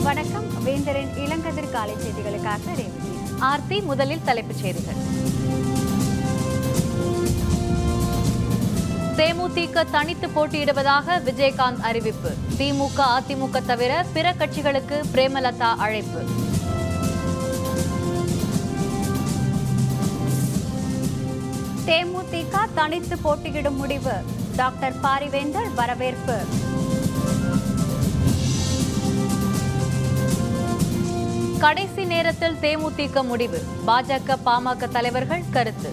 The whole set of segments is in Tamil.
வணக்கம். வேந்தரின் இளங்கதிர் காலை செய்திகளுக்காக ரேவதி. ஆர்த்தி. முதலில் தலைப்புச் செய்திகள். தேமுதிக தனித்து போட்டியிடுவதாக விஜயகாந்த் அறிவிப்பு. திமுக, அதிமுக தவிர பிற கட்சிகளுக்கு பிரேமலதா அழைப்பு. தேமுதிக தனித்து போட்டியிடும் முடிவு. டாக்டர் பாரிவேந்தர் வரவேற்பு. கடைசி நேரத்தில் தேமுதிக முடிவு. பாஜக, பாமக தலைவர்கள் கருத்து.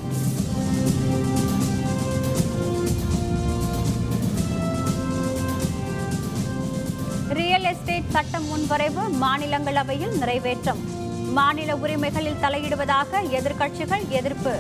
ரியல் எஸ்டேட் சட்ட முன்வரைவு மாநிலங்களவையில் நிறைவேற்றம். மாநில உரிமைகளில் தலையிடுவதாக எதிர்க்கட்சிகள் எதிர்ப்பு.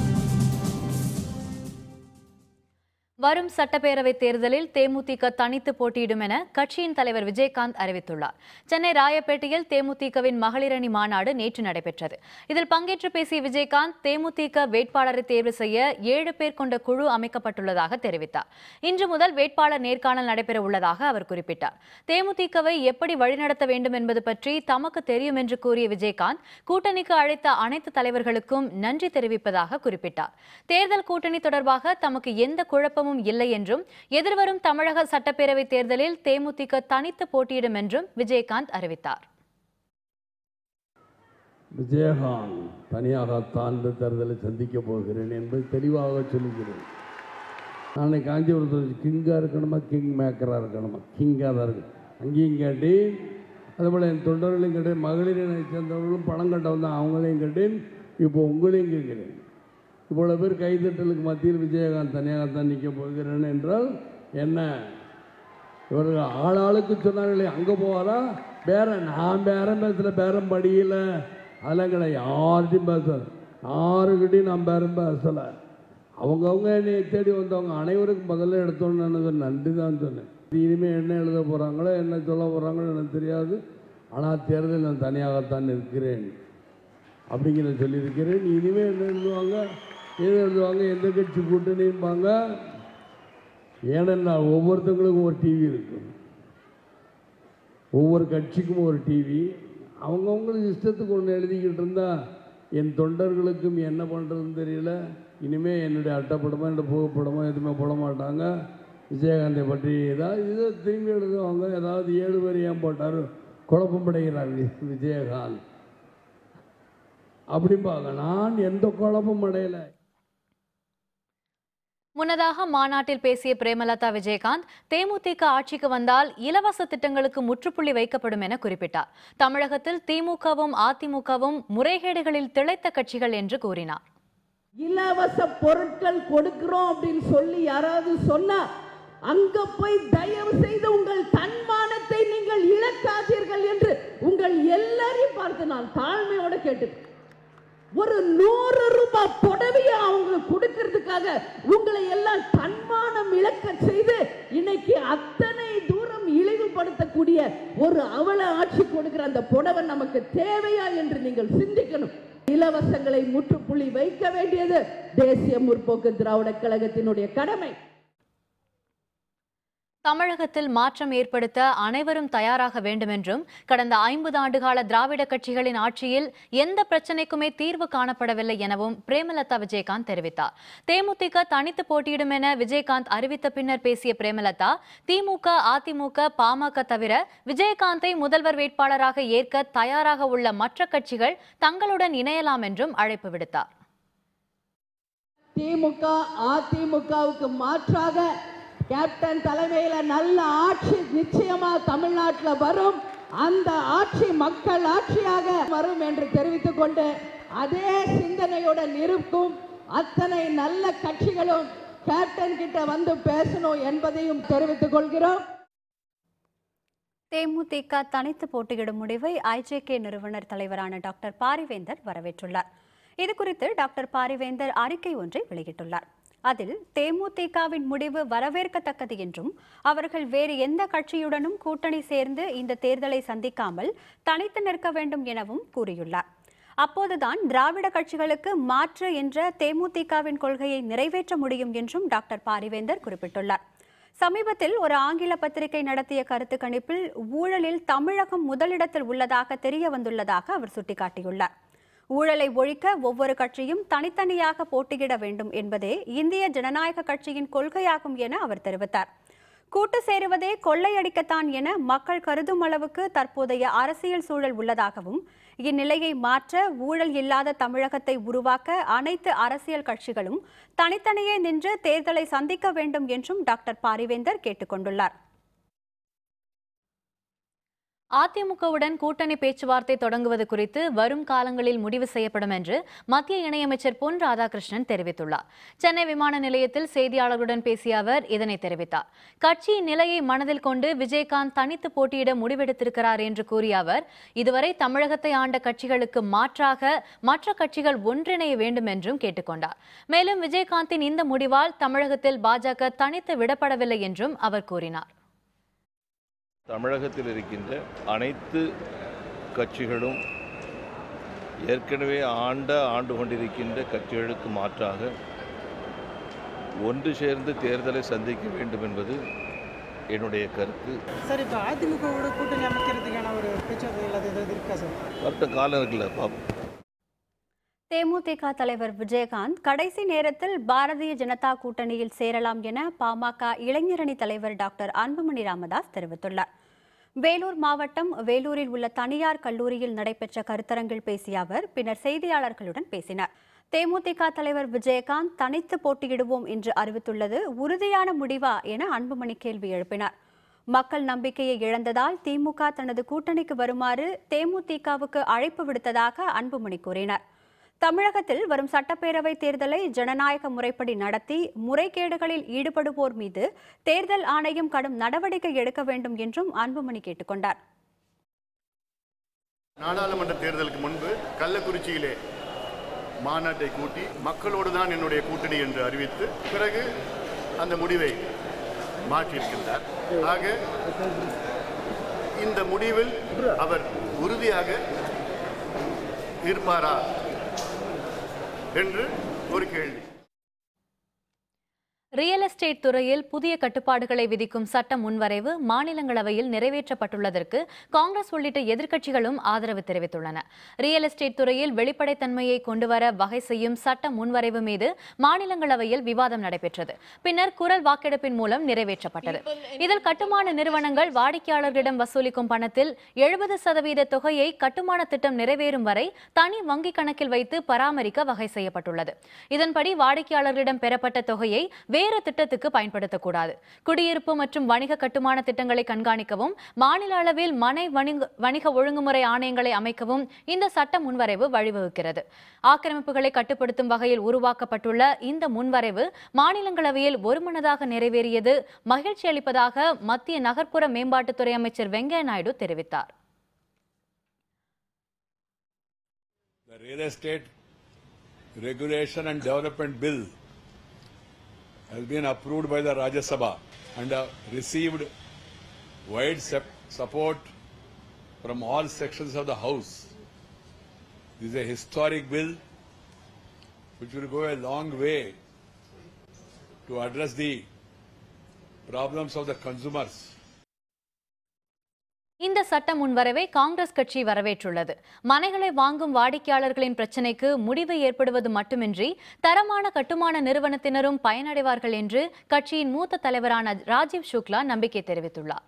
வரும் சட்டப்பேரவைத் தேர்தலில் தேமுதிக தனித்து போட்டியிடும் என கட்சியின் தலைவர் விஜயகாந்த் அறிவித்துள்ளார். சென்னை ராயப்பேட்டையில் தேமுதிகவின் மகளிரணி மாநாடு நேற்று நடைபெற்றது. இதில் பங்கேற்று பேசிய விஜயகாந்த், தேமுதிக வேட்பாளரை தேர்வு செய்ய 7 பேர் கொண்ட குழு அமைக்கப்பட்டுள்ளதாக தெரிவித்தார். இன்று முதல் வேட்பாளர் நேர்காணல் நடைபெற உள்ளதாக அவர் குறிப்பிட்டார். தேமுதிகவை எப்படி வழிநடத்த வேண்டும் என்பது பற்றி தமக்கு தெரியும் என்று கூறிய விஜயகாந்த், கூட்டணிக்கு அழைத்த அனைத்து தலைவர்களுக்கும் நன்றி தெரிவிப்பதாக குறிப்பிட்டார். தேர்தல் கூட்டணி தொடர்பாக தமக்கு எந்த குழப்பமும் இல்லை என்றும், எதிர்வரும் தமிழக சட்டப்பேரவை தேர்தலில் தேமுதிக தனித்து போட்டியிடும் என்றும் விஜயகாந்த் அறிவித்தார். விஜயகாந்த் தனியாகத்தான் இந்த தேர்தலை சந்திக்கப் போகிறேன் என்பது தெளிவாக சொல்லுகிறேன். நான் காஞ்சிபுரத்தில் கிங்காக இருக்கணுமா, கிங் மேக்கராக இருக்கணுமா? கிங்காக தான் இருக்கு. அங்கேயும் கேட்டேன், அதுபோல் என் தொண்டர்களையும் கேட்டேன், மகளிரை சேர்ந்தவர்களும் பணம் கட்ட வந்தால் அவங்களையும் கேட்டேன், இப்போ உங்களையும் கேட்கிறேன். இவ்வளோ பேர் கைதட்டலுக்கு மத்தியில் விஜயகாந்த் தனியாகத்தான் நிற்க போகிறேன் என்றால் என்ன? இவர்கள் ஆளாளுக்கு சொன்னார்களே, அங்கே போவாரா பேரம்? நான் பேரம் பேசல, பேரம் படியல, அதெல்லாம் கிடையாது. யார்கிட்டையும் பேசல, யாருக்கிட்டையும் நான் பேரம் பேசலை. அவங்கவுங்க என்னை தேடி வந்தவங்க அனைவருக்கும் முதல்ல எடுத்தோன்னு நன்றி தான் சொன்னேன். இனிமேல் என்ன எழுத போகிறாங்களோ, என்ன சொல்ல போகிறாங்களோ எனக்கு தெரியாது. ஆனால் தேர்தல் நான் தனியாகத்தான் இருக்கிறேன் அப்படிங்கிறத சொல்லியிருக்கிறேன். இனிமேல் என்ன எழுதுவாங்க, எது எழுதுவாங்க, எந்த கட்சி கூட்டணிம்பாங்க. ஏனென்றால் ஒவ்வொருத்தவங்களுக்கும் ஒரு டிவி இருக்கும், ஒவ்வொரு கட்சிக்கும் ஒரு டிவி. அவங்கவுங்களுக்கு இஷ்டத்துக்கு ஒன்று எழுதிக்கிட்டு இருந்தால் என் தொண்டர்களுக்கும் என்ன பண்ணுறதுன்னு தெரியல. இனிமேல் என்னுடைய அட்டைப்படமோ என்னுடைய புகைப்படமோ எதுவுமே போட மாட்டாங்க. விஜயகாந்தை பற்றி ஏதாவது இதை திரும்பி எழுதுவாங்க. ஏதாவது 7 பேர் ஏன் போட்டார், குழப்பமடைகிறார் விஜயகாந்த் அப்படிம்பாங்க. நான் எந்த குழப்பம் அடையலை. முன்னதாக மாநாட்டில் பேசிய பிரேமலதா விஜயகாந்த், தேமுதிக ஆட்சிக்கு வந்தால் இலவச திட்டங்களுக்கு முற்றுப்புள்ளி வைக்கப்படும் என குறிப்பிட்டார். தமிழகத்தில் திமுகவும் அதிமுகவும் முறைகேடுகளில் திளைத்த கட்சிகள் என்று கூறினார். இலவச பொருட்கள் கொடுக்கிறோம் அப்படின்னு சொல்லி யாராவது சொன்னா அங்க போய் தயவு செய்து உங்கள் தன்மானத்தை நீங்கள் இழக்காதீர்கள் என்று உங்கள் எல்லாரையும் பார்த்து நான் தாழ்மையோட கேட்டு, ஒரு 100 ரூபாய் புடவையை அவங்க கொடுக்கிறதுக்காக உங்களை எல்லாம் தன்மானம் இழக்க செய்து இன்னைக்கு அத்தனை தூரம் இழிவுபடுத்தக்கூடிய ஒரு அவல ஆட்சி கொடுக்கிற அந்த புடவை நமக்கு தேவையா என்று நீங்கள் சிந்திக்கணும். இலவசங்களை முற்றுப்புள்ளி வைக்க வேண்டியது தேசிய முற்போக்கு திராவிட கழகத்தினுடைய கடமை. தமிழகத்தில் மாற்றம் ஏற்படுத்த அனைவரும் தயாராக வேண்டும் என்றும், கடந்த 50 ஆண்டுகால திராவிட கட்சிகளின் ஆட்சியில் எந்த பிரச்சனைக்குமே தீர்வு காணப்படவில்லை எனவும் பிரேமலதா விஜயகாந்த் தெரிவித்தார். தேமுதிக தனித்து போட்டியிடும் என விஜயகாந்த் அறிவித்த பின்னர் பேசிய பிரேமலதா, திமுக, அதிமுக, பாமக தவிர விஜயகாந்தை முதல்வர் வேட்பாளராக ஏற்க தயாராக உள்ள மற்ற கட்சிகள் தங்களுடன் இணையலாம் என்றும் அழைப்பு விடுத்தார். திமுக, அதிமுகவுக்கு மாற்றாக கேப்டன் தலைமையில நல்ல ஆட்சி நிச்சயமா தமிழ்நாட்டில் வரும். அந்த ஆட்சி மக்கள் ஆட்சியாக வரும் என்று தெரிவித்துக் கொண்டு, அதே சிந்தனையுடன் இருக்கும் அத்தனை நல்ல கட்சிகளும் கேப்டன் கிட்ட வந்து பேசணும் என்பதையும் தெரிவித்துக் கொள்கிறோம். தேமுதிக தனித்து போட்டியிடும் முடிவை ஐஜேகே நிறுவனர் தலைவரான டாக்டர் பாரிவேந்தர் வரவேற்றுள்ளார். இதுகுறித்து டாக்டர் பாரிவேந்தர் அறிக்கை ஒன்றை வெளியிட்டுள்ளார். அதில் தேமுதிகவின் முடிவு வரவேற்கத்தக்கது என்றும், அவர்கள் வேறு எந்த கட்சியுடனும் கூட்டணி சேர்ந்து இந்த தேர்தலை சந்திக்காமல் தனித்து நிற்க வேண்டும் எனவும் கூறியுள்ளார். அப்போதுதான் திராவிட கட்சிகளுக்கு மாற்று என்ற தேமுதிகவின் கொள்கையை நிறைவேற்ற முடியும் என்றும் டாக்டர் பாரிவேந்தர் குறிப்பிட்டுள்ளார். சமீபத்தில் ஒரு ஆங்கில பத்திரிகை நடத்திய கருத்து கணிப்பில் ஊழலில் தமிழகம் முதலிடத்தில் உள்ளதாக தெரிய வந்துள்ளதாக அவர் சுட்டிக்காட்டியுள்ளார். ஊழலை ஒழிக்க ஒவ்வொரு கட்சியும் தனித்தனியாக போட்டியிட வேண்டும் என்பதே இந்திய ஜனநாயக கட்சியின் கொள்கையாகும் என அவர் தெரிவித்தார். கூட்டு சேருவதே கொள்ளையடிக்கத்தான் என மக்கள் கருதும் அளவுக்கு தற்போதைய அரசியல் சூழல் உள்ளதாகவும், இந்நிலையை மாற்ற ஊழல் இல்லாத தமிழகத்தை உருவாக்க அனைத்து அரசியல் கட்சிகளும் தனித்தனியே நின்று தேர்தலை சந்திக்க வேண்டும் என்றும் டாக்டர் பாரிவேந்தர் கேட்டுக் கொண்டுள்ளார். அதிமுகவுடன் கூட்டணி பேச்சுவார்த்தை தொடங்குவது குறித்து வரும் காலங்களில் முடிவு செய்யப்படும் என்று மத்திய இணையமைச்சர் பொன் ராதாகிருஷ்ணன் தெரிவித்துள்ளார். சென்னை விமான நிலையத்தில் செய்தியாளர்களுடன் பேசிய அவர் இதனை தெரிவித்தார். கட்சியின் நிலையை மனதில் கொண்டு விஜயகாந்த் தனித்து போட்டியிட முடிவெடுத்திருக்கிறார் என்று கூறிய அவர், இதுவரை தமிழகத்தை ஆண்ட கட்சிகளுக்கு மாற்றாக மற்ற கட்சிகள் ஒன்றிணைய வேண்டும் என்றும் கேட்டுக்கொண்டார். மேலும் விஜயகாந்தின் இந்த முடிவால் தமிழகத்தில் பாஜக தனித்து விடப்படவில்லை என்றும் அவர் கூறினார். தமிழகத்தில் இருக்கின்ற அனைத்து கட்சிகளும் ஏற்கனவே ஆண்டு கொண்டிருக்கின்ற கட்சிகளுக்கு மாற்றாக ஒன்று சேர்ந்து தேர்தலை சந்திக்க வேண்டும் என்பது என்னுடைய கருத்து. சார், இப்போ அதிமுகவோட கூட்டணி அமைக்கிறதுக்கான ஒரு பேச்சுவார்த்தை இருக்கா சார்? கரெக்டாக காலம் இருக்குல்ல பாப்போம். தேமுதிக தலைவர் விஜயகாந்த் கடைசி நேரத்தில் பாரதிய ஜனதா கூட்டணியில் சேரலாம் என பாமக இளைஞரணி தலைவர் டாக்டர் அன்புமணி ராமதாஸ் தெரிவித்துள்ளார். வேலூர் மாவட்டம் வேலூரில் உள்ள தனியார் கல்லூரியில் நடைபெற்ற கருத்தரங்கில் பேசிய அவர் பின்னர் செய்தியாளர்களுடன் பேசினார். தேமுதிக தலைவர் விஜயகாந்த் தனித்து போட்டியிடுவோம் என்று அறிவித்துள்ளது உறுதியான முடிவா என அன்புமணி கேள்வி எழுப்பினார். மக்கள் நம்பிக்கையை இழந்ததால் திமுக தனது கூட்டணிக்கு வருமாறு தேமுதிகவுக்கு அழைப்பு விடுத்ததாக அன்புமணி கூறினார். தமிழகத்தில் வரும் சட்டப்பேரவை தேர்தலை ஜனநாயக முறைப்படி நடத்தி முறைகேடுகளில் ஈடுபடுவோர் மீது தேர்தல் ஆணையம் கடும் நடவடிக்கை எடுக்க வேண்டும் என்றும் அன்புமணி கேட்டுக்கொண்டார். நாடாளுமன்ற தேர்தலுக்கு முன்பு கள்ளக்குறிச்சியிலே மாநாட்டை கூட்டி மக்களோடு தான் என்னுடைய கூட்டணி என்று அறிவித்து பிறகு அந்த முடிவை மாற்றியிருக்கின்றார். ஆக இந்த முடிவில் அவர் உறுதியாக இருப்பாரா என்று ஒரு கேள்வி. ரியல் எஸ்டேட் துறையில் புதிய கட்டுப்பாடுகளை விதிக்கும் சட்ட முன்வரைவு மாநிலங்களவையில் நிறைவேற்றப்பட்டுள்ளதற்கு காங்கிரஸ் உள்ளிட்ட எதிர்க்கட்சிகளும் ஆதரவு தெரிவித்துள்ளன. ரியல் எஸ்டேட் துறையில் வெளிப்படைத்தன்மையை கொண்டுவர வகை செய்யும் சட்ட முன்வரைவு மீது மாநிலங்களவையில் விவாதம் நடைபெற்றது. பின்னர் குரல் வாக்கெடுப்பின் மூலம் நிறைவேற்றப்பட்டது. இதில் கட்டுமான நிறுவனங்கள் வாடிக்கையாளர்களிடம் வசூலிக்கும் பணத்தில் 70% தொகையை கட்டுமான திட்டம் நிறைவேறும் வரை தனி வங்கிக் கணக்கில் வைத்து பராமரிக்க வகை செய்யப்பட்டுள்ளது. இதன்படி வாடிக்கையாளர்களிடம் பெறப்பட்ட தொகையை வேறு திட்டத்துக்கு பயன்படுத்தக்கூடாது. குடியிருப்பு மற்றும் வணிக கட்டுமான திட்டங்களை கண்காணிக்கவும் மாநில அளவில் மனை வணிக ஒழுங்குமுறை ஆணையங்களை அமைக்கவும் இந்த சட்ட முன்வரைவு வழிவகுக்கிறது. ஆக்கிரமிப்புகளை கட்டுப்படுத்தும் வகையில் உருவாக்கப்பட்டுள்ள இந்த முன்வரைவு மாநிலங்களவையில் ஒருமனதாக நிறைவேறியது மகிழ்ச்சி அளிப்பதாக மத்திய நகர்ப்புற மேம்பாட்டுத்துறை அமைச்சர் வெங்கையா நாயுடு தெரிவித்தார். The Real Estate Regulation and Development Bill has been approved by the Rajya Sabha and received wide support from all sections of the House. This is a historic bill which will go a long way to address the problems of the consumers. இந்த சட்ட முன்வரைவை காங்கிரஸ் கட்சி வரவேற்றுள்ளது. மனைகளை வாங்கும் வாடிக்கையாளர்களின் பிரச்சினைக்கு முடிவு ஏற்படுவது மட்டுமின்றி தரமான கட்டுமான நிறுவனத்தினரும் பயனடைவார்கள் என்று கட்சியின் மூத்த தலைவரான ராஜீவ் शुक्ला நம்பிக்கை தெரிவித்துள்ளார்.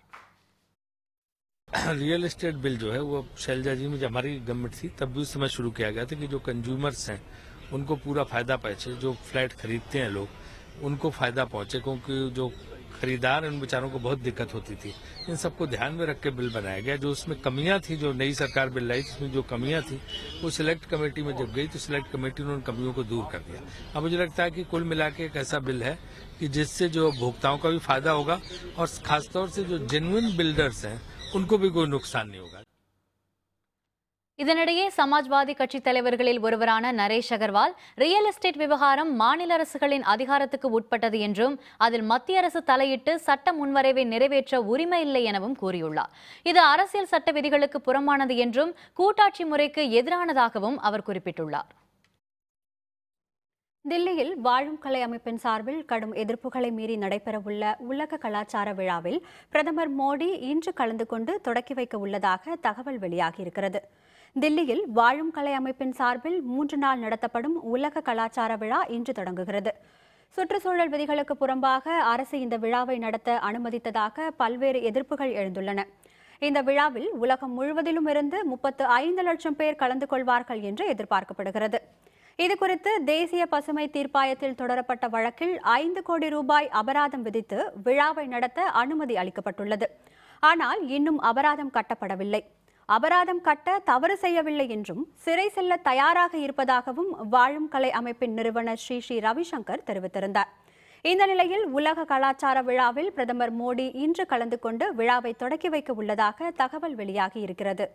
रियल एस्टेट बिल जो है वो शैलजा जी में जब हमारी गवर्नमेंट थी तब भी उस समय शुरू किया गया था कि जो कंज्यूमर्स हैं उनको पूरा फायदा पहुंचे, जो फ्लैट खरीदते हैं लोग उनको फायदा पहुंचे, क्योंकि जो खरीदार उन बेचारों को बहुत दिक्कत होती थी। इन सबको ध्यान में रख के बिल बनाया गया। जो उसमें कमियां थी, जो नई सरकार बिल लाई जिसमें जो कमियां थी वो सिलेक्ट कमेटी में जब गई तो सिलेक्ट कमेटी ने उन कमियों को दूर कर दिया। अब मुझे लगता है कि कुल मिला के एक ऐसा बिल है कि जिससे जो उपभोक्ताओं का भी फायदा होगा और खासतौर से जो जेन्युइन बिल्डर्स हैं उनको भी कोई नुकसान नहीं होगा। இதனிடையே சமாஜ்வாதி கட்சி தலைவர்களில் ஒருவரான நரேஷ் அகர்வால் ரியல் எஸ்டேட் விவகாரம் மாநில அரசுகளின் அதிகாரத்துக்கு உட்பட்டது என்றும் அதில் மத்திய அரசு தலையிட்டு சட்ட முன்வரைவை நிறைவேற்ற உரிமை இல்லை எனவும் கூறியுள்ளார். இது அரசியல் சட்ட விதிகளுக்கு புறம்பானது என்றும் கூட்டாட்சி முறைக்கு எதிரானதாகவும் அவர் குறிப்பிட்டுள்ளார். தில்லியில் வாழும் கலை அமைப்பின் சார்பில் கடும் எதிர்ப்புகளை மீறி நடைபெறவுள்ள உலக கலாச்சார விழாவில் பிரதமர் மோடி இன்று கலந்து கொண்டு தொடக்கி வைக்க உள்ளதாக தகவல் வெளியாகியிருக்கிறது. தில்லியில் வாழும் கலை அமைப்பின் சார்பில் 3 நாள் நடத்தப்படும் உலக கலாச்சார விழா இன்று தொடங்குகிறது. சுற்றுச்சூழல் விதிகளுக்கு புறம்பாக அரசு இந்த விழாவை நடத்த அனுமதித்ததாக பல்வேறு எதிர்ப்புகள் எழுந்துள்ளன. இந்த விழாவில் உலகம் முழுவதிலும் இருந்து 35 லட்சம் பேர் கலந்து கொள்வார்கள் என்று எதிர்பார்க்கப்படுகிறது. இதுகுறித்து தேசிய பசுமை தீர்ப்பாயத்தில் தொடரப்பட்ட வழக்கில் 5 கோடி ரூபாய் அபராதம் விதித்து விழாவை நடத்த அனுமதி அளிக்கப்பட்டுள்ளது. ஆனால் இன்னும் அபராதம் கட்டப்படவில்லை. அபராதம் கட்ட தவறு செய்யவில்லை என்றும் சிறை செல்ல தயாராக இருப்பதாகவும் வாழும் கலை அமைப்பின் நிறுவனர் ஸ்ரீ ரவிசங்கர் தெரிவித்திருந்தார். இந்த நிலையில் உலக கலாச்சார விழாவில் பிரதமர் மோடி இன்று கலந்து கொண்டு விழாவை தொடக்கி வைக்க உள்ளதாக தகவல் வெளியாகி இருக்கிறது.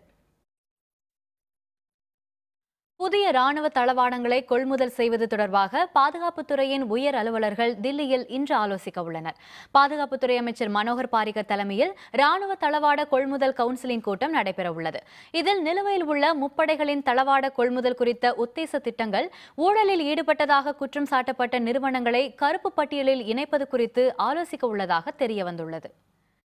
புதிய ராணுவ தளவாடங்களை கொள்முதல் செய்வது தொடர்பாக பாதுகாப்புத்துறையின் உயர் அலுவலர்கள் தில்லியில் இன்று ஆலோசிக்க உள்ளனர். பாதுகாப்புத்துறை அமைச்சர் மனோகர் பாரிகர் தலைமையில் ராணுவ தளவாட கொள்முதல் கவுன்சிலின் கூட்டம் நடைபெறவுள்ளது. இதில் நிலுவையில் உள்ள முப்படைகளின் தளவாட கொள்முதல் குறித்த உத்தேச திட்டங்கள், ஊழலில் ஈடுபட்டதாக குற்றம் சாட்டப்பட்ட நிறுவனங்களை கருப்பு பட்டியலில் இணைப்பது குறித்து ஆலோசிக்க உள்ளதாக தெரியவந்துள்ளது.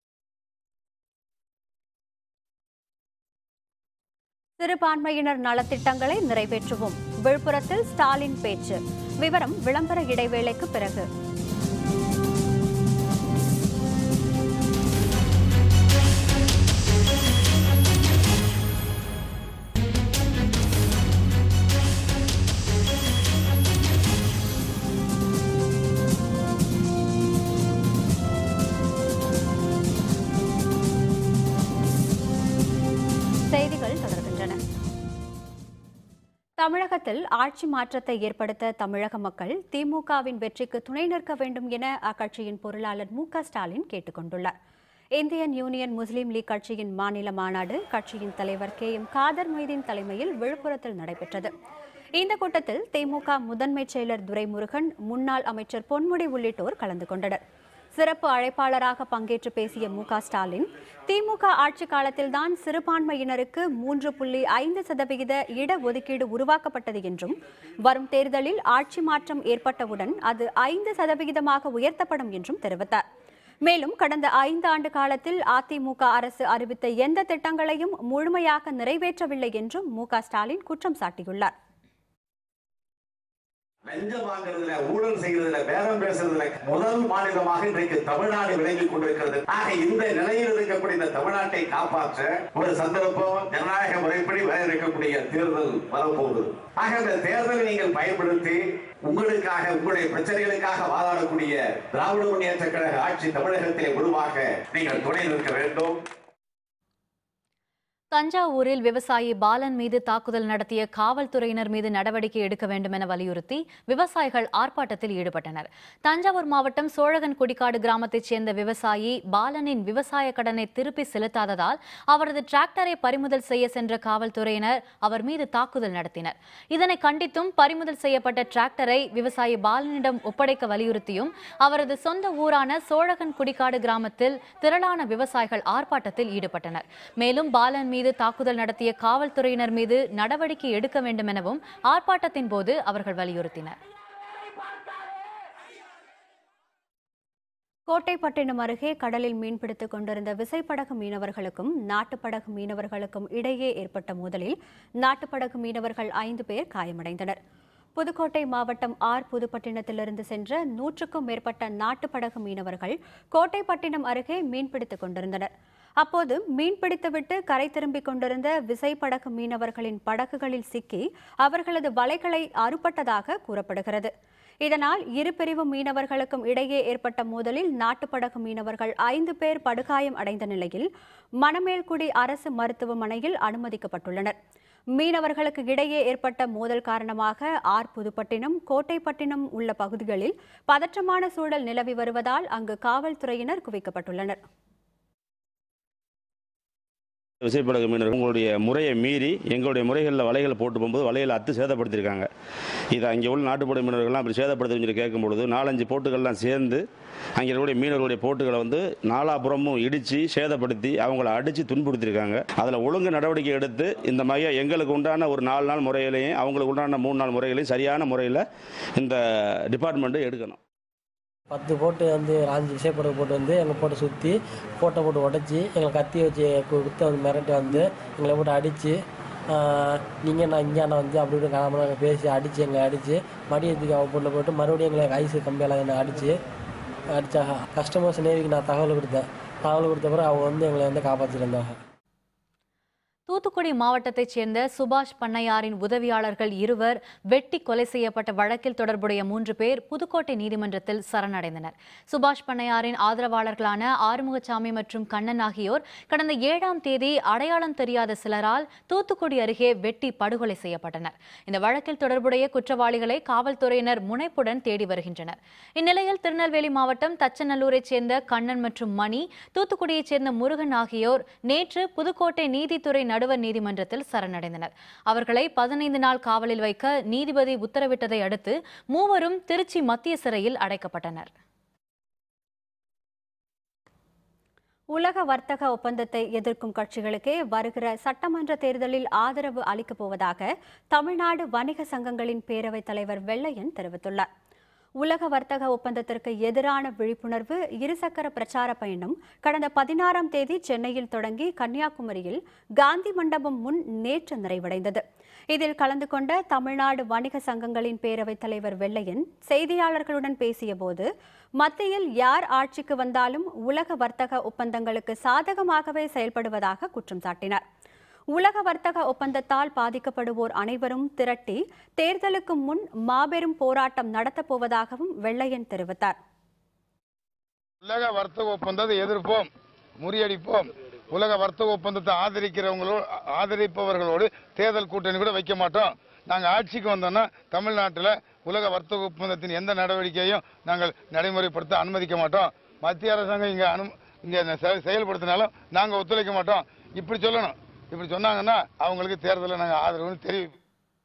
சிறுபான்மையினர் நலத்திட்டங்களை நிறைவேற்றுவோம். விழுப்புரத்தில் ஸ்டாலின் பேச்சு. விவரம் விளம்பர இடைவேளைக்கு பிறகு. செய்திகள் தொடர்கின்றன. தமிழகத்தில் ஆட்சி மாற்றத்தை ஏற்படுத்த தமிழக மக்கள் திமுகவின் வெற்றிக்கு துணை நிற்க வேண்டும் என அக்கட்சியின் பொருளாளர் மு.க. ஸ்டாலின் கேட்டுக் கொண்டுள்ளார். இந்தியன் யூனியன் முஸ்லீம் லீக் கட்சியின் மாநில மாநாடு கட்சியின் தலைவர் KM காதர் மொய்தீன் தலைமையில் விழுப்புரத்தில் நடைபெற்றது. இந்த கூட்டத்தில் திமுக முதன்மை செயலர் துரைமுருகன், முன்னாள் அமைச்சர் பொன்முடி உள்ளிட்டோர் கலந்து கொண்டனர். சிறப்பு அழைப்பாளராக பங்கேற்று பேசிய மு.க. ஸ்டாலின், திமுக ஆட்சி காலத்தில்தான் சிறுபான்மையினருக்கு 3.5% இடஒதுக்கீடு உருவாக்கப்பட்டது என்றும், வரும் தேர்தலில் ஆட்சி மாற்றம் ஏற்பட்டவுடன் அது 5% உயர்த்தப்படும் என்றும் தெரிவித்தார். மேலும் கடந்த 5 ஆண்டு காலத்தில் அதிமுக அரசு அறிவித்த எந்த திட்டங்களையும் முழுமையாக நிறைவேற்றவில்லை என்றும் மு.க. ஸ்டாலின் குற்றம் சாட்டியுள்ளார். லஞ்சம் வாங்குறதுல, ஊழல் செய்யறதுல, பேரம் பேசுறதுல முதல் மாநிலமாக இன்றைக்கு தமிழ்நாடு விளங்கிக் கொண்டிருக்கிறது. ஆக இந்த நிலையில் இருக்கக்கூடிய இந்த தமிழ்நாட்டை காப்பாற்ற ஒரு சந்தர்ப்பம் ஜனநாயக முறைப்படி வர இருக்கக்கூடிய தேர்தல் வரப்போகுது. ஆக இந்த தேர்தலை நீங்கள் பயன்படுத்தி உங்களுக்காக, உங்களுடைய பிரச்சனைகளுக்காக வாதாடக்கூடிய திராவிட முன்னேற்ற கழக ஆட்சி தமிழகத்தை உருவாக நீங்கள் துணை நிற்க வேண்டும். தஞ்சாவூரில் விவசாயி பாலன் மீது தாக்குதல் நடத்திய காவல்துறையினர் மீது நடவடிக்கை எடுக்க வேண்டும் என வலியுறுத்தி விவசாயிகள் ஆர்ப்பாட்டத்தில் ஈடுபட்டனர். தஞ்சாவூர் மாவட்டம் சோழகன்குடிக்காடு கிராமத்தைச் சேர்ந்த விவசாயி பாலனின் விவசாய கடனை திருப்பி செலுத்தாததால் அவரது டிராக்டரை பறிமுதல் செய்ய சென்ற காவல்துறையினர் அவர் மீது தாக்குதல் நடத்தினர். இதனை கண்டித்தும் பறிமுதல் செய்யப்பட்ட டிராக்டரை விவசாயி பாலனிடம் ஒப்படைக்க வலியுறுத்தியும் அவரது சொந்த ஊரான சோழகன்குடிக்காடு கிராமத்தில் திரளான விவசாயிகள் ஆர்ப்பாட்டத்தில் ஈடுபட்டனர். மேலும் பாலன் மீது தாக்குதல் நடத்திய காவல்துறையினர் மீது நடவடிக்கை எடுக்க வேண்டும் எனவும் ஆர்ப்பாட்டத்தின் போது அவர்கள் வலியுறுத்தினர். கோட்டைப்பட்டினம் அருகே கடலில் மீன்பிடித்துக் கொண்டிருந்த விசைப்படகு மீனவர்களுக்கும் நாட்டுப்படகு மீனவர்களுக்கும் இடையே ஏற்பட்ட மோதலில் நாட்டுப்படகு மீனவர்கள் 5 பேர் காயமடைந்தனர். புதுக்கோட்டை மாவட்டம் புதுப்பட்டினத்திலிருந்து சென்ற 100க்கும் மேற்பட்ட நாட்டுப்படகு மீனவர்கள் கோட்டைப்பட்டினம் அருகே மீன்பிடித்துக் கொண்டிருந்தனர். அப்போது மீன்பிடித்துவிட்டு கரை திரும்பிக் கொண்டிருந்த விசைப்படகு மீனவர்களின் படகுகளில் சிக்கி அவர்களது வலைகளை அறுபட்டதாக கூறப்படுகிறது. இதனால் இரு பிரிவு மீனவர்களுக்கும் இடையே ஏற்பட்ட மோதலில் நாட்டுப்படகு மீனவர்கள் 5 பேர் படுகாயம் அடைந்த நிலையில் மணமேல்குடி அரசு மருத்துவமனையில் அனுமதிக்கப்பட்டுள்ளனர். மீனவர்களுக்கு இடையே ஏற்பட்ட மோதல் காரணமாக புதுப்பட்டினம், கோட்டைப்பட்டினம் உள்ள பகுதிகளில் பதற்றமான சூழல் நிலவி வருவதால் அங்கு காவல்துறையினர் குவிக்கப்பட்டுள்ளனர். விசைப்படகு மீனவர்கள் உங்களுடைய முறையை மீறி எங்களுடைய முறைகளில் வலைகளை போட்டு போகும்போது வலைகளை அத்து சேதப்படுத்தியிருக்காங்க. இதை அங்கே உள்ள நாட்டுப்படை மீனவர்கள்லாம் அப்படி சேதப்படுத்துன்னு சொல்லி கேட்கும்பொழுது 4-5 போட்டுகள்லாம் சேர்ந்து அங்கே இருக்கக்கூடிய மீனவர்களுடைய போட்டுகளை வந்து நாலாபுறமும் இடித்து சேதப்படுத்தி அவங்கள அடித்து துன்புறுத்தியிருக்காங்க. அதில் ஒழுங்கு நடவடிக்கை எடுத்து இந்த மாதிரி எங்களுக்கு உண்டான ஒரு 4 நாள் முறையிலையும் அவங்களுக்கு உண்டான 3 நாள் முறைகளையும் சரியான முறையில் இந்த டிபார்ட்மெண்ட்டு எடுக்கணும். 10 போட்டு வந்து 5 விசைப்படகு போட்டு வந்து எங்கள் போட்டு சுற்றி போட்டை போட்டு உடச்சி எங்களை கத்தி வச்சு கொடுத்து வந்து மிரட்டி வந்து எங்களை போட்டு அடித்து நீங்கள் நான் இங்கே வந்து அப்படி இப்படி காரணமாக பேசி அடித்து எங்களை அடித்து மடியத்துக்கு அவள் போட்டில் போட்டு மறுபடியும் எங்களை ஐஸு கம்பியால் என்னை அடித்தா கஸ்டமர்ஸ் நேவிக்கு நான் தகவல் கொடுத்த பிறகு அவங்க வந்து எங்களை வந்து காப்பாற்றிருந்தாங்க. தூத்துக்குடி மாவட்டத்தைச் சேர்ந்த சுபாஷ் பண்ணையாரின் உதவியாளர்கள் 2 வெட்டி கொலை செய்யப்பட்ட வழக்கில் தொடர்புடைய 3 பேர் புதுக்கோட்டை நீதிமன்றத்தில் சரணடைந்தனர். சுபாஷ் பண்ணையாரின் ஆதரவாளர்களான ஆறுமுகசாமி மற்றும் கண்ணன் ஆகியோர் கடந்த 7ஆம் தேதி அடையாளம் தெரியாத சிலரால் தூத்துக்குடி அருகே வெட்டி படுகொலை செய்யப்பட்டனர். இந்த வழக்கில் தொடர்புடைய குற்றவாளிகளை காவல்துறையினர் முனைப்புடன் தேடி வருகின்றனர். இந்நிலையில் திருநெல்வேலி மாவட்டம் தச்சநல்லூரைச் சேர்ந்த கண்ணன் மற்றும் மணி, தூத்துக்குடியைச் சேர்ந்த முருகன் ஆகியோர் நேற்று புதுக்கோட்டை நீதித்துறை நடுவர் நீதிமன்றத்தில் சரணடைந்தனர். அவர்களை 15 நாள் காவலில் வைக்க நீதிபதி உத்தரவிட்டதை அடுத்து 3 திருச்சி மத்திய சிறையில் அடைக்கப்பட்டனர். உலக வர்த்தக ஒப்பந்தத்தை எதிர்க்கும் கட்சிகளுக்கே வருகிற சட்டமன்ற தேர்தலில் ஆதரவு அளிக்கப் போவதாக தமிழ்நாடு வணிக சங்கங்களின் பேரவைத் தலைவர் வெள்ளையன் தெரிவித்துள்ளார். உலக வர்த்தக ஒப்பந்தத்திற்கு எதிரான விழிப்புணர்வு இருசக்கர பிரச்சார பயணம் கடந்த 16ஆம் தேதி சென்னையில் தொடங்கி கன்னியாகுமரியில் காந்தி மண்டபம் முன் நேற்று நிறைவடைந்தது. இதில் கலந்து கொண்ட தமிழ்நாடு வணிக சங்கங்களின் பேரவைத் தலைவர் வெள்ளையன் செய்தியாளர்களுடன் பேசியபோது, மத்தியில் யார் ஆட்சிக்கு வந்தாலும் உலக வர்த்தக ஒப்பந்தங்களுக்கு சாதகமாகவே செயல்படுவதாக குற்றம் சாட்டினார். உலக வர்த்தக ஒப்பந்தத்தால் பாதிக்கப்படுவோர் அனைவரும் திரட்டி தேர்தலுக்கு முன் மாபெரும் போராட்டம் நடத்தப் போவதாகவும் வெள்ளையன் தெரிவித்தார். உலக வர்த்தக ஒப்பந்தத்தை எதிர்ப்போம், முறியடிப்போம். உலக வர்த்தக ஒப்பந்தத்தை ஆதரிப்பவர்களோடு தேர்தல் கூட்டணி கூட வைக்க மாட்டோம். நாங்கள் ஆட்சிக்கு வந்தோம்னா தமிழ்நாட்டில் உலக வர்த்தக ஒப்பந்தத்தின் எந்த நடவடிக்கையும் நாங்கள் நடைமுறைப்படுத்த அனுமதிக்க மாட்டோம். மத்திய அரசாங்கம் இங்கே செயல்படுத்தினாலும் நாங்கள் ஒத்துழைக்க மாட்டோம். இப்படி சொல்லணும். இப்படி சொன்னாங்கன்னா அவங்களுக்கு தேர்தலில் நாங்கள் ஆதரவுன்னு தெரிவிப்போம்.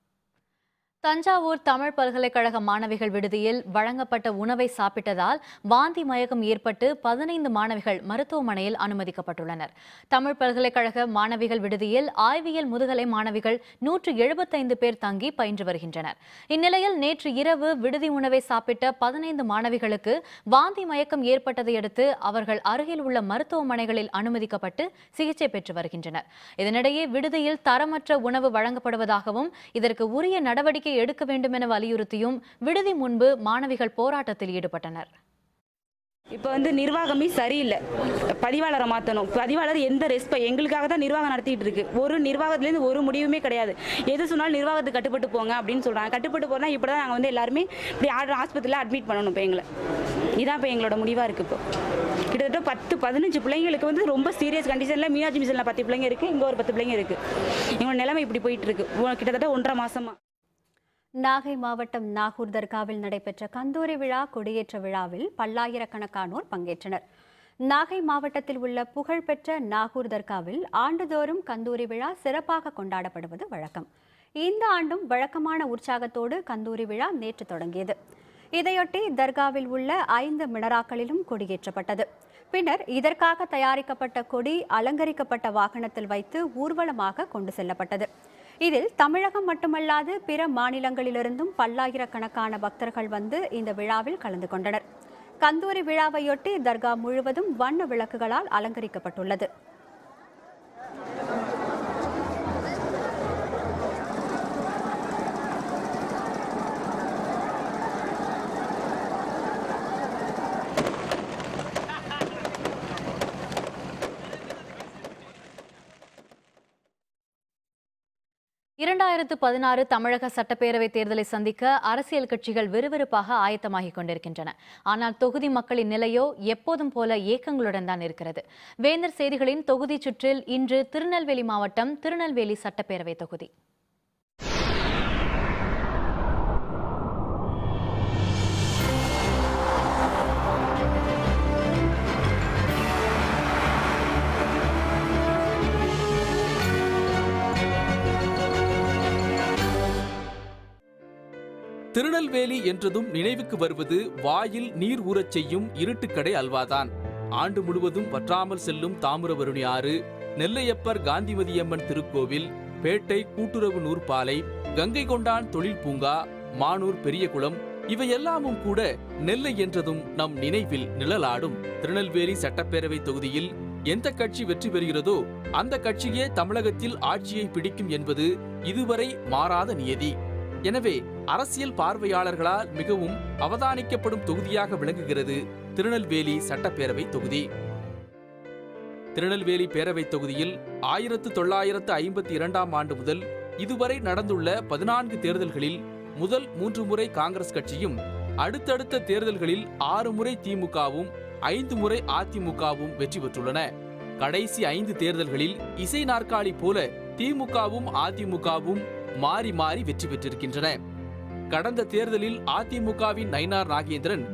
தஞ்சாவூர் தமிழ் பல்கலைக்கழக மாணவிகள் விடுதியில் வழங்கப்பட்ட உணவை சாப்பிட்டதால் வாந்தி மயக்கம் ஏற்பட்டு 15 மாணவிகள் மருத்துவமனையில் அனுமதிக்கப்பட்டுள்ளனர். தமிழ் பல்கலைக்கழக மாணவிகள் விடுதியில் ஆய்வியல் முதுகலை மாணவிகள் 175 பேர் தங்கி பயின்று வருகின்றனர். இந்நிலையில் நேற்று இரவு விடுதி உணவை சாப்பிட்ட 15 மாணவிகளுக்கு வாந்தி மயக்கம் ஏற்பட்டதை அடுத்து அவர்கள் அருகில் உள்ள மருத்துவமனைகளில் அனுமதிக்கப்பட்டு சிகிச்சை பெற்று வருகின்றனர். இதனிடையே விடுதியில் தரமற்ற உணவு வழங்கப்படுவதாகவும் இதற்கு உரிய நடவடிக்கை எடுக்க வேண்டும் என வலியுறுத்தியும் விடுதி முன்பு மாணவிகள் போராட்டத்தில் ஈடுபட்டனர். இப்போ நிர்வாகமே சரியில்லை. பதிவாளரை மாற்றணும். பதிவாளர் எந்த எங்களுக்காக தான் நிர்வாகம் நடத்திட்டு இருக்கு. ஒரு நிர்வாகத்திலேருந்து ஒரு முடிவுமே கிடையாது. எது சொன்னாலும் நிர்வாகத்துக்கு கட்டுப்பட்டு போங்க அப்படின்னு சொல்றாங்க. கட்டுப்பட்டு போனால் இப்படி தான் நாங்கள் எல்லாருமே இப்படி ஆஸ்பத்திரியில் அட்மிட் பண்ணணும். இப்போ இதான் இப்போ எங்களோட முடிவாக இருக்குது. இப்போ கிட்டத்தட்ட 10-15 பிள்ளைங்களுக்கு ரொம்ப சீரியஸ் கண்டிஷனில் மீனாட்சி மிஷனில் 10 பிள்ளைங்க இருக்குது, இங்கே ஒரு 10 பிள்ளைங்க இருக்குது. எங்களோட நிலைமை இப்படி போயிட்டு இருக்கு கிட்டத்தட்ட 1.5 மாசமா. நாகை மாவட்டம் நாகூர் தர்காவில் நடைபெற்ற கந்தூரி விழா கொடியேற்ற விழாவில் பல்லாயிரக்கணக்கானோர் பங்கேற்றனர். நாகை மாவட்டத்தில் உள்ள புகழ்பெற்ற நாகூர் தர்காவில் ஆண்டுதோறும் கந்தூரி விழா சிறப்பாக கொண்டாடப்படுவது வழக்கம். இந்த ஆண்டும் வழக்கமான உற்சாகத்தோடு கந்தூரி விழா நேற்று தொடங்கியது. இதையொட்டி தர்காவில் உள்ள 5 மினராக்களிலும் கொடியேற்றப்பட்டது. பின்னர் இதற்காக தயாரிக்கப்பட்ட கொடி அலங்கரிக்கப்பட்ட வாகனத்தில் வைத்து ஊர்வலமாக கொண்டு செல்லப்பட்டது. இதில் தமிழகம் மட்டுமல்லாது பிற மாநிலங்களிலிருந்தும் பல்லாயிரக்கணக்கான பக்தர்கள் வந்து இந்த விழாவில் கலந்து கொண்டனர். கந்தூரி விழாவையொட்டி தர்கா முழுவதும் வண்ண விளக்குகளால் அலங்கரிக்கப்பட்டுள்ளது. தமிழக சட்டப்பேரவைத் தேர்தலை சந்திக்க அரசியல் கட்சிகள் விறுவிறுப்பாக ஆயத்தமாகிக் கொண்டிருக்கின்றன. ஆனால் தொகுதி மக்களின் நிலையோ எப்போதும் போல ஏக்கங்களுடன் தான் இருக்கிறது. வேந்தர் செய்திகளின் தொகுதி சுற்றில் இன்று திருநெல்வேலி மாவட்டம் திருநெல்வேலி சட்டப்பேரவை தொகுதி. திருநெல்வேலி என்றதும் நினைவுக்கு வருவது வாயில் நீர் ஊறச் செய்யும் இருட்டுக்கடை அல்வாதான். ஆண்டு முழுவதும் வற்றாமல் செல்லும் தாமிரபரணி ஆறு, நெல்லையப்பர் காந்திமதியம்மன் திருக்கோவில், பேட்டை கூட்டுறவு நூற்பாலை, கங்கை கொண்டான் தொழில் பூங்கா, மானூர் பெரியகுளம் இவையெல்லாமும் கூட நெல்லை என்றதும் நம் நினைவில் நிழலாடும். திருநெல்வேலி சட்டப்பேரவை தொகுதியில் எந்த கட்சி வெற்றி பெறுகிறதோ அந்த கட்சியே தமிழகத்தில் ஆட்சியை பிடிக்கும் என்பது இதுவரை மாறாத நியதி. எனவே அரசியல் பார்வையாளர்களால் மிகவும் அவதானிக்கப்படும் தொகுதியாக விளங்குகிறது திருநெல்வேலி சட்டப்பேரவை தொகுதி. திருநெல்வேலி பேரவை தொகுதியில் 1952ஆம் ஆண்டு முதல் இதுவரை நடந்துள்ள 14 தேர்தல்களில் முதல் 3 முறை காங்கிரஸ் கட்சியும், அடுத்தடுத்த தேர்தல்களில் 6 முறை திமுகவும் 5 முறை அதிமுகவும் வெற்றி பெற்றுள்ளன. கடைசி 5 தேர்தல்களில் இசை நாற்காலி போல திமுகவும் அதிமுகவும் மாறி மாறி வெற்றி பெற்றிருக்கின்றன. கடந்த தேர்தலில் அதிமுகவின் நயினார் நாகேந்திரன்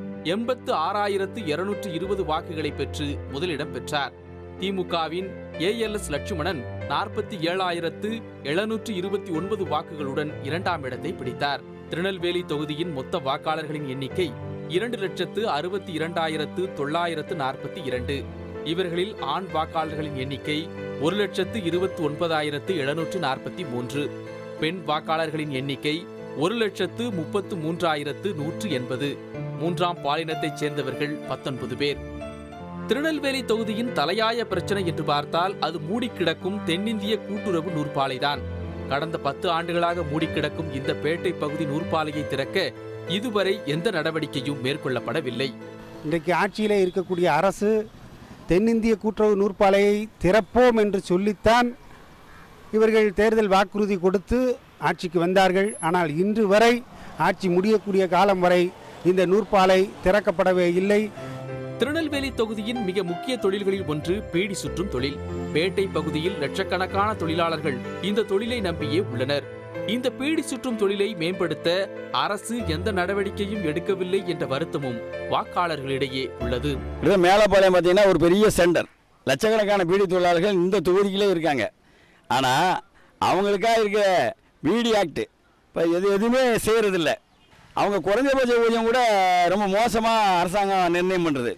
86,220 வாக்குகளை பெற்று முதலிடம் பெற்றார். திமுகவின் ALS லட்சுமணன் 47,729 வாக்குகளுடன் 2ஆம் இடத்தை பிடித்தார். திருநெல்வேலி தொகுதியின் மொத்த வாக்காளர்களின் எண்ணிக்கை 2,62,942. இவர்களில் ஆண் வாக்காளர்களின் எண்ணிக்கை 1,29,743. பெண் வாக்காளர்களின் எண்ணிக்கை 1,33,180. 3ஆம் பாலினத்தைச் சேர்ந்தவர்கள் 19 பேர். திருநெல்வேலி தொகுதியின் தலையாய பிரச்சனை என்று பார்த்தால் அது மூடிக்கிடக்கும் தென்னிந்திய கூட்டுறவு நூற்பாலைதான். கடந்த 10 ஆண்டுகளாக மூடிக்கிடக்கும் இந்த பேட்டை பகுதி நூற்பாலையை திறக்க இதுவரை எந்த நடவடிக்கையும் மேற்கொள்ளப்படவில்லை. இன்றைக்கு ஆட்சியிலே இருக்கக்கூடிய அரசு தென்னிந்திய கூட்டுறவு நூற்பாலையை திறப்போம் என்று சொல்லித்தான் இவர்கள் தேர்தல் வாக்குறுதி கொடுத்து ஆட்சிக்கு வந்தார்கள். ஆனால் இன்று வரை ஆட்சி முடியக்கூடிய காலம் வரை இந்த நூற்பாலை திறக்கப்படவே இல்லை. திருநெல்வேலி தொகுதியின் மிக முக்கிய தொழில்களில் ஒன்று பீடி சுற்றும் தொழில். பேட்டை பகுதியில் லட்சக்கணக்கான தொழிலாளர்கள் இந்த தொழிலை நம்பியே உள்ளனர். இந்த பீடி சுற்றும் தொழிலை மேம்படுத்த அரசு எந்த நடவடிக்கையும் எடுக்கவில்லை என்ற வருத்தமும் வாக்காளர்களிடையே உள்ளது. மேலப்பாளையம் பார்த்தீங்கன்னா ஒரு பெரிய சென்டர், லட்சக்கணக்கான பீடி தொழிலாளர்கள் இந்த தொகுதியிலே இருக்காங்க. ஆனால் அவங்களுக்காக இருக்க பீடி ஆக்ட் இப்போ எதுவுமே செய்யறதில்லை. அவங்க குறைஞ்சபட்ச ஊதியம் கூட ரொம்ப மோசமாக அரசாங்கம் நிர்ணயம் பண்ணுறது.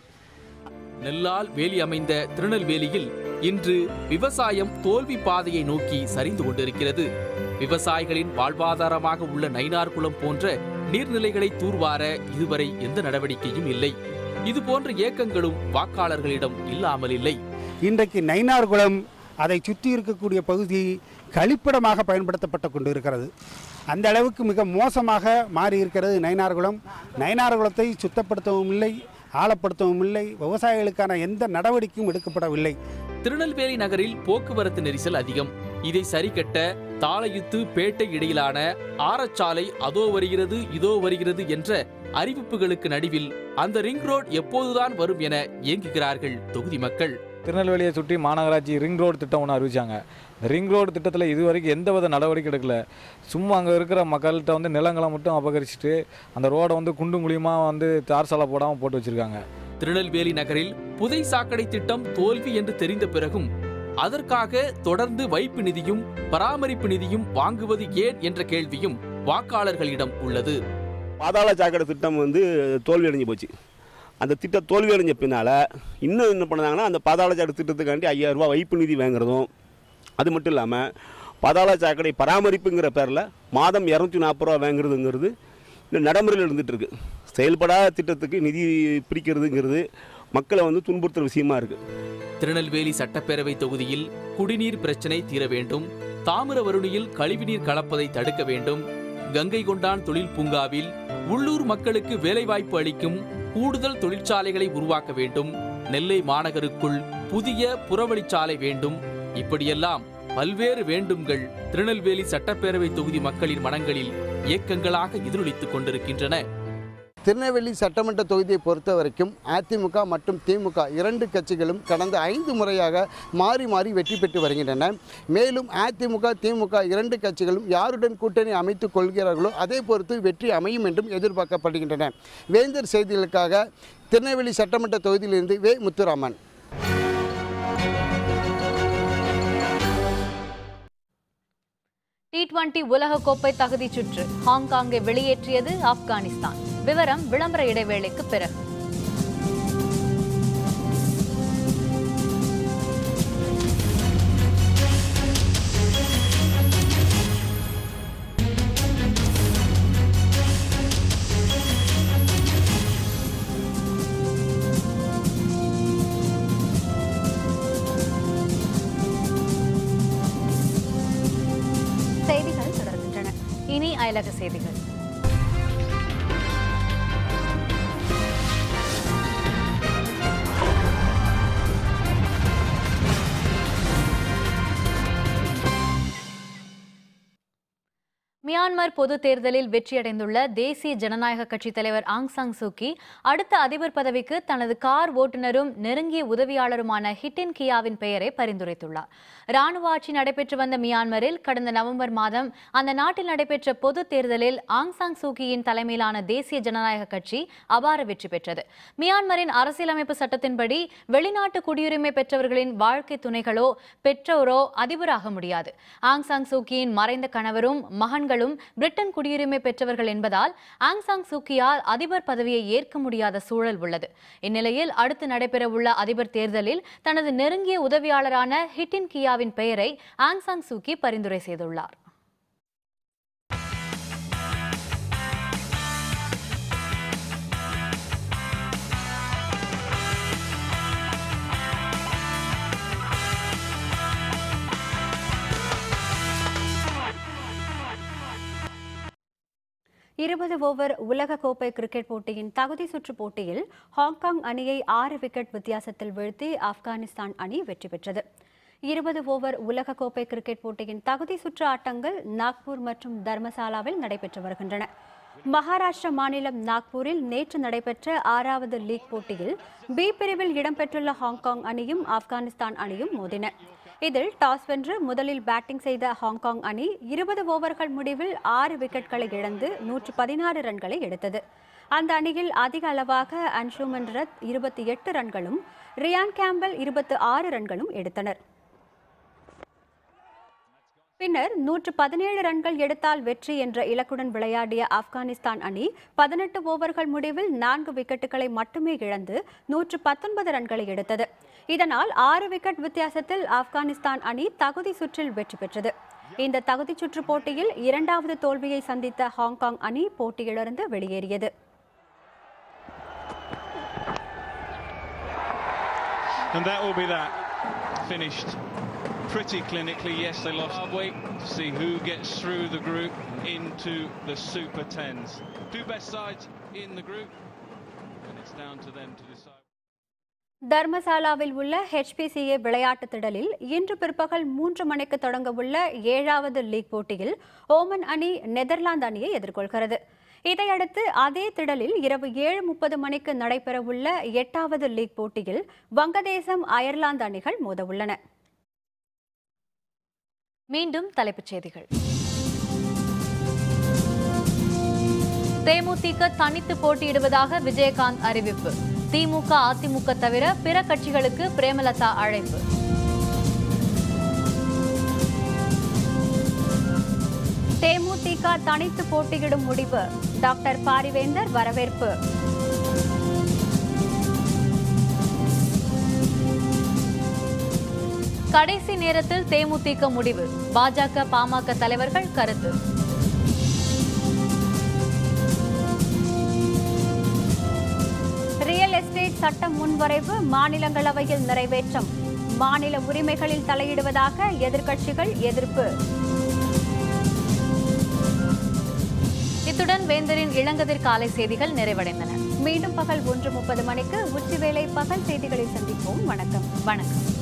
நெல்லால் வேலி அமைந்த திருநெல்வேலியில் இன்று விவசாயம் தோல்வி பாதையை நோக்கி சரிந்து கொண்டிருக்கிறது. விவசாயிகளின் வாழ்வாதாரமாக உள்ள நயினார்குளம் போன்ற நீர்நிலைகளை தூர்வார இதுவரை எந்த நடவடிக்கையும் இல்லை. இதுபோன்ற இயக்கங்களும் வாக்காளர்களிடம் இல்லாமல் இல்லை. இன்றைக்கு நயினார்குளம் அதை சுற்றி இருக்கக்கூடிய பகுதி கழிப்பிடமாக பயன்படுத்தப்பட்டு கொண்டிருக்கிறது. அந்த அளவுக்கு மிக மோசமாக மாறி இருக்கிறது நயினார்குளம். நயினார்குளத்தை சுத்தப்படுத்தவும் இல்லை, ஆழப்படுத்தவும் இல்லை. விவசாயிகளுக்கான எந்த நடவடிக்கையும் எடுக்கப்படவில்லை. திருநெல்வேலி நகரில் போக்குவரத்து நெரிசல் அதிகம். இதை சரிகட்ட தாளையுத்து பேட்டை இடையிலான ஆரச்சாலை அதோ வருகிறது இதோ வருகிறது என்ற அறிவிப்புகளுக்கு நடுவில் அந்த ரிங் ரோட் எப்போதுதான் வரும் என ஏங்குகிறார்கள் தொகுதி மக்கள். திருநெல்வேலியை சுற்றி மாநகராட்சி ரிங் ரோடு திட்டம் ஒன்று அறிவிச்சாங்க. இந்த ரிங் ரோடு திட்டத்தில் இதுவரைக்கும் எந்தவித நடவடிக்கை எடுக்கல. சும்மா அங்கே இருக்கிற மக்கள்கிட்ட வந்து நிலங்களை மட்டும் அபகரிச்சுட்டு அந்த ரோடை வந்து குண்டும் குழியுமாக வந்து தார் சாலை போடாமல் போட்டு வச்சிருக்காங்க. திருநெல்வேலி நகரில் புதை சாக்கடை திட்டம் தோல்வி என்று தெரிந்த பிறகும் அதற்காக தொடர்ந்து வைப்பு நிதியும் பராமரிப்பு நிதியும் வாங்குவது ஏன் என்ற கேள்வியும் வாக்காளர்களிடம் உள்ளது. பாதாள சாக்கடை திட்டம் வந்து தோல்வி அடைஞ்சு போச்சு. அந்த திட்டம் தோல்வி அடைஞ்ச பின்னால் இன்னும் என்ன பண்ணாங்கன்னா அந்த பாதாள சாக்கடை திட்டத்துக்காண்டி 5000 ரூபா வைப்பு நிதி வாங்குறதும், அது மட்டும் இல்லாமல் பாதாள சாக்கடை பராமரிப்புங்கிற பேரில் மாதம் 240 ரூபா வாங்குறதுங்கிறது இந்த நடைமுறையில் இருந்துகிட்டு இருக்கு. செயல்படாத திட்டத்துக்கு நிதி பிரிக்கிறதுங்கிறது மக்களை வந்து துன்புறுத்துற விஷயமா இருக்கு. திருநெல்வேலி சட்டப்பேரவை தொகுதியில் குடிநீர் பிரச்சனை தீர வேண்டும், தாமிரபரணியில் கழிவுநீர் கலப்பதை தடுக்க வேண்டும், கங்கை கொண்டான் தொழில் பூங்காவில் உள்ளூர் மக்களுக்கு வேலைவாய்ப்பு அளிக்கும் கூடுதல் தொழிற்சாலைகளை உருவாக்க வேண்டும், நெல்லை மாநகருக்குள் புதிய புறவழிச்சாலை வேண்டும். இப்படியெல்லாம் பல்வேறு வேண்டும்கள் திருநெல்வேலி சட்டப்பேரவை தொகுதி மக்களின் மனங்களில் இயக்கங்களாக எதிரொலித்துக் கொண்டிருக்கின்றன. திருநெல்வேலி சட்டமன்ற தொகுதியை பொறுத்த வரைக்கும் அதிமுக மற்றும் திமுக 2 கட்சிகளும் கடந்த 5 முறையாக மாறி மாறி வெற்றி பெற்று வருகின்றன. மேலும் அதிமுக திமுக 2 கட்சிகளும் யாருடன் கூட்டணி அமைத்துக் கொள்கிறார்களோ அதே பொறுத்து வெற்றி அமையும் என்றும் எதிர்பார்க்கப்படுகின்றன. வேந்தர் செய்திகளுக்காக திருநெல்வேலி சட்டமன்ற தொகுதியிலிருந்து வே. முத்துராமன். T20 உலகக்கோப்பை தகுதி சுற்று ஹாங்காங்கை வெளியேற்றியது ஆப்கானிஸ்தான். விவரம் விளம்பர இடைவேளைக்கு பிறகு. செய்திகள் தொடர்கின்றன. இனி அயலக செய்திகள். மியான்மர் பொது தேர்தலில் வெற்றியடைந்துள்ள தேசிய ஜனநாயக கட்சி தலைவர் ஆங் சாங் சூகி அடுத்த அதிபர் பதவிக்கு தனது கார் ஓட்டுநரும் நெருங்கிய உதவியாளருமான ஹிட்டின் கியாவின் பெயரை பரிந்துரைத்துள்ளார். ராணுவ ஆட்சி நடைபெற்று வந்த மியான்மரில் கடந்த நவம்பர் மாதம் அந்த நாட்டில் நடைபெற்ற பொது தேர்தலில் ஆங் சாங் சூகியின் தலைமையிலான தேசிய ஜனநாயக கட்சி அபார வெற்றி பெற்றது. மியான்மரின் அரசியலமைப்பு சட்டத்தின்படி வெளிநாட்டு குடியுரிமை பெற்றவர்களின் வாழ்க்கை துணைகளோ பெற்றோரோ அதிபராக முடியாது. ஆங் சாங் சூகியின் மறைந்த கணவரும் மகன்களும் பிரிட்டன் குடியுரிமை பெற்றவர்கள் என்பதால் ஆங் சாங் சூகியால் அதிபர் பதவியை ஏற்க முடியாத சூழல் உள்ளது. இந்நிலையில் அடுத்து நடைபெறவுள்ள அதிபர் தேர்தலில் தனது நெருங்கிய உதவியாளரான ஹிட்டின் கியாவின் பெயரை ஆங் சாங் சூகி பரிந்துரை செய்துள்ளார். இருபது ஓவர் உலகக்கோப்பை கிரிக்கெட் போட்டியின் தகுதி சுற்று போட்டியில் ஹாங்காங் அணியை 6 விக்கெட் வித்தியாசத்தில் வீழ்த்தி ஆப்கானிஸ்தான் அணி வெற்றி பெற்றது. 20 ஓவர் உலகக்கோப்பை கிரிக்கெட் போட்டியின் தகுதி சுற்று ஆட்டங்கள் நாக்பூர் மற்றும் தர்மசாலாவில் நடைபெற்று வருகின்றன. மகாராஷ்டிரா மாநிலம் நாக்பூரில் நேற்று நடைபெற்ற 6வது லீக் போட்டியில் பி பிரிவில் இடம்பெற்றுள்ள ஹாங்காங் அணியும் ஆப்கானிஸ்தான் அணியும் மோதின. இதில் டாஸ் வென்று முதலில் பேட்டிங் செய்த ஹாங்காங் அணி 20 ஓவர்கள் முடிவில் 6 விக்கெட்களை இழந்து 116 ரன்களை எடுத்தது. அந்த அணியில் அதிக அளவாக அன்ஷுமன் ரத் 28 ரன்களும் ரியான் கேம்பல் 26 ரன்களும் எடுத்தனர். பின்னர் 117 ரன்கள் எடுத்தால் வெற்றி என்ற இலக்குடன் விளையாடிய ஆப்கானிஸ்தான் அணி 18 ஓவர்கள் முடிவில் 4 விக்கெட்டுகளை மட்டுமே இழந்து 119 ரன்களை எடுத்தது. இதனால் 6 விக்கெட் வித்தியாசத்தில் ஆப்கானிஸ்தான் அணி தகுதி சுற்றில் வெற்றி பெற்றது. இந்த தகுதி சுற்று போட்டியில் 2வது தோல்வியை சந்தித்த ஹாங்காங் அணி போட்டியிலிருந்து வெளியேறியது. And that will be that. Finished pretty clinically. Yes, they lost. Wait to see who gets through the group into the Super 10s. Two best sides in the group, and it's down to them to decide. தர்மசாலாவில் உள்ள HPCA விளையாட்டு திடலில் இன்று பிற்பகல் 3 மணிக்கு தொடங்க உள்ள 7வது லீக் போட்டியில் ஓமன் அணி நெதர்லாந்து அணியை எதிர்கொள்கிறது. இதையடுத்து அதே திடலில் இரவு 7:30 மணிக்கு நடைபெறவுள்ள 8வது லீக் போட்டியில் வங்கதேசம் அயர்லாந்து அணிகள் மோத உள்ளன. மீண்டும் தலைப்புச் செய்திகள். தேமுதிக தனித்து போட்டியிடுவதாக விஜயகாந்த் அறிவிப்பு. திமுக அதிமுக தவிர பிற கட்சிகளுக்கு பிரேமலதா அழைப்பு. தேமுதிக தனித்து போட்டியிடும் முடிவு டாக்டர் பாரிவேந்தர் வரவேற்பு. கடைசி நேரத்தில் தேமுதிக முடிவு பாஜக பாமக தலைவர்கள் கருத்து. ரியல் எஸ்டேட் சட்ட முன்வரைவு மாநிலங்களவையில் நிறைவேற்றம். மாநில உரிமைகளில் தலையிடுவதாக எதிர்க்கட்சிகள் எதிர்ப்பு. இத்துடன் வேந்தரின் இளங்கதிர் காலை செய்திகள் நிறைவடைந்தன. மீண்டும் பகல் 1:30 மணிக்கு உச்சிவேளை பகல் செய்திகளை சந்திப்போம். வணக்கம்.